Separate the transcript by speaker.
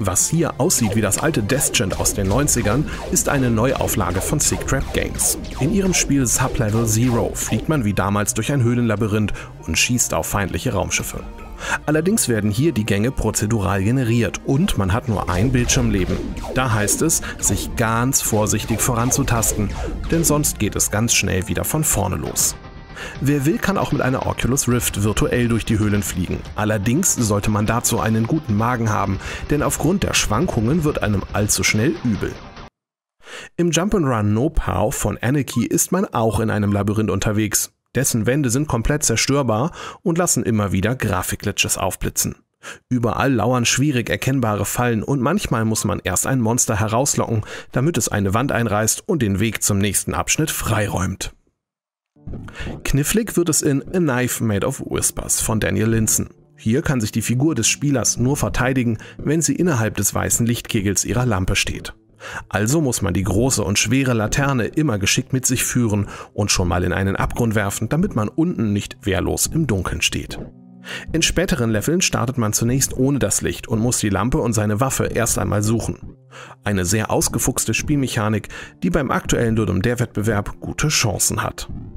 Speaker 1: Was hier aussieht wie das alte Descent aus den 90ern, ist eine Neuauflage von Sick Trap Games. In ihrem Spiel Sublevel Zero fliegt man wie damals durch ein Höhlenlabyrinth und schießt auf feindliche Raumschiffe. Allerdings werden hier die Gänge prozedural generiert und man hat nur ein Bildschirmleben. Da heißt es, sich ganz vorsichtig voranzutasten, denn sonst geht es ganz schnell wieder von vorne los. Wer will, kann auch mit einer Oculus Rift virtuell durch die Höhlen fliegen. Allerdings sollte man dazu einen guten Magen haben, denn aufgrund der Schwankungen wird einem allzu schnell übel. Im Jump'n'Run No Pow von Anarchy ist man auch in einem Labyrinth unterwegs. Dessen Wände sind komplett zerstörbar und lassen immer wieder Grafikglitches aufblitzen. Überall lauern schwierig erkennbare Fallen und manchmal muss man erst ein Monster herauslocken, damit es eine Wand einreißt und den Weg zum nächsten Abschnitt freiräumt. Knifflig wird es in A Knife Made of Whispers von Daniel Linson. Hier kann sich die Figur des Spielers nur verteidigen, wenn sie innerhalb des weißen Lichtkegels ihrer Lampe steht. Also muss man die große und schwere Laterne immer geschickt mit sich führen und schon mal in einen Abgrund werfen, damit man unten nicht wehrlos im Dunkeln steht. In späteren Leveln startet man zunächst ohne das Licht und muss die Lampe und seine Waffe erst einmal suchen. Eine sehr ausgefuchste Spielmechanik, die beim aktuellen Ludum Dare Wettbewerb gute Chancen hat.